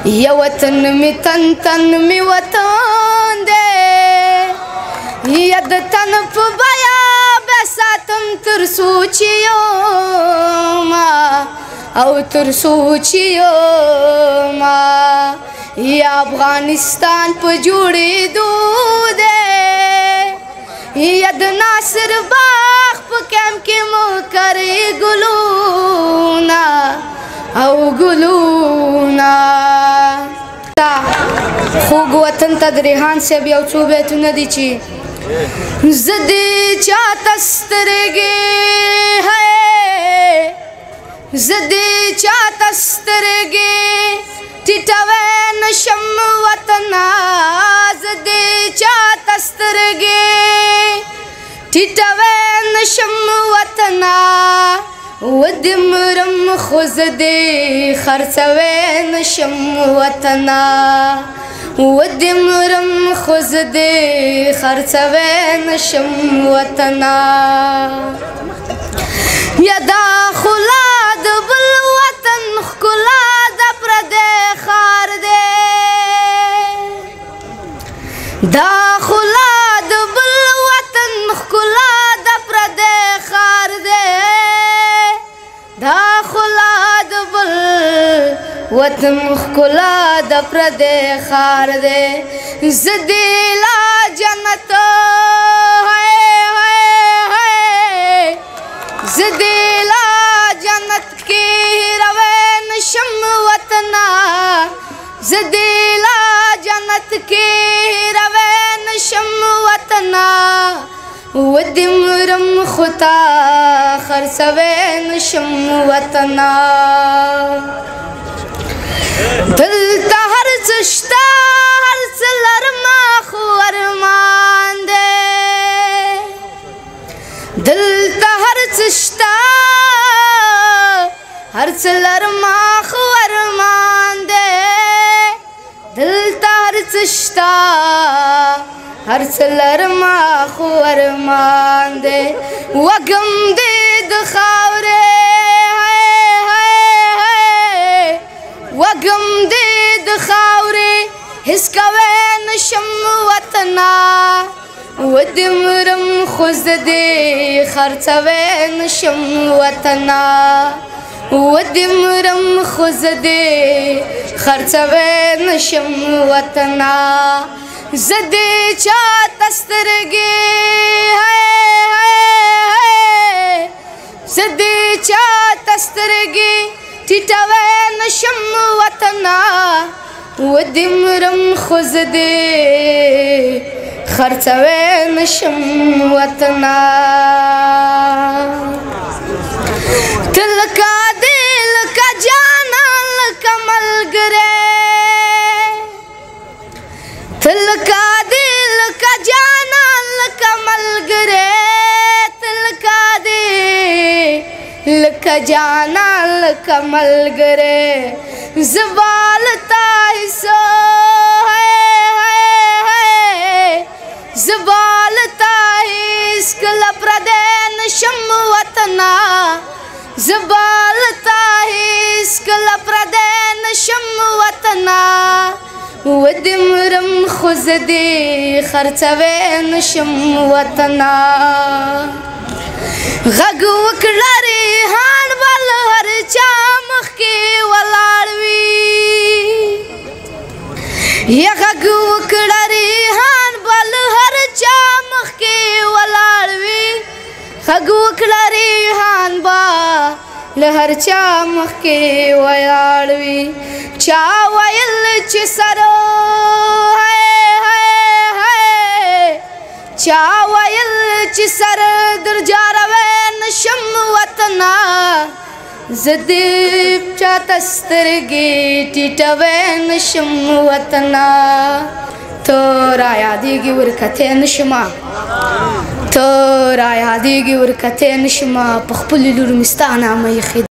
یا وطن می تن می وطن دے یا د تن په بیا به ساتم تر سوچیو ما او تر سوچیو ما یا افغانستان په جوړېدو دے یا د ناصر باغ په کیمپ کې مو کرې ګلونا او ګلونا خوږ وطن ته د ریحان صاحب یو څو بیتونه دي چې زه دې چاته سترګې زه دې چاته سترګې ټیټوی نشم وطنا زه دې چاته سترګې ټیټوی نشم وطنا ودې مرم خو زه دې خرڅوی نشم وطنا ودې مرم خو زه دې خرڅوی نشم وطنا یا دا خلا د بل وطن ښکلا د پردی ښار دی دا خلا د بل وطن ښکلا د پردی ښار دی دا خلا د بل وطن ښکلا د پردی ښار دی زه دې لا جنت زه دې لا جنت کې هیروی نشم وطنا زه دې لا جنت کې هیروی نشم وطنا ودې مرم خو تا خرڅوی نشم وطنا دلته هر څه شته هر څه لرمه خو ارمان دی دلته هر څه شته هر څه لرمه خو ارمان دی دلته هر څه شته هر څه لرمه خو ارمان دی وږم دې د خاورې وږم دې د خاورې هېڅ کوی نشم وطنا ودې مرم خو زه دې خرڅوی نشم وطنا ودې مرم خو زه دې خرڅوی نشم وطنا زه دې چاته سترګې زه دې چاته سترګې ټیټوی نشم وطنا ودې مرم خو زه دې خرڅوی نشم وطنا ته لکه دې لکه جانان لکه ملګری ته لکه دې لکه جانان لکه ملګری ته لکه دې لکه جانان لکه ملګری زه بالتا حصو زه بالتا هېڅکله پردی نشم وطنا زه بالتا هېڅکله پردی نشم وطنا ودې مرم خو زه دې خرڅوی نشم وطنا غږ وکړه ریحان بل هر چا مخکې ولاړ وي یا غږ وکړه ریحان بل هر چا مخکې ولاړ وي غږ وکړه ریحان با له هر چا مخکې ولاړ وي چا ویل چې سره چا ویل چې سر در جاروی نشم وطنا زه دې چاته سترګې ټیټوی نشم وطنا ته رایادېږي ورکتی نشمه ته رایادېږي ورکتی نشمه په خپلو لور مې ستا نامه ایښې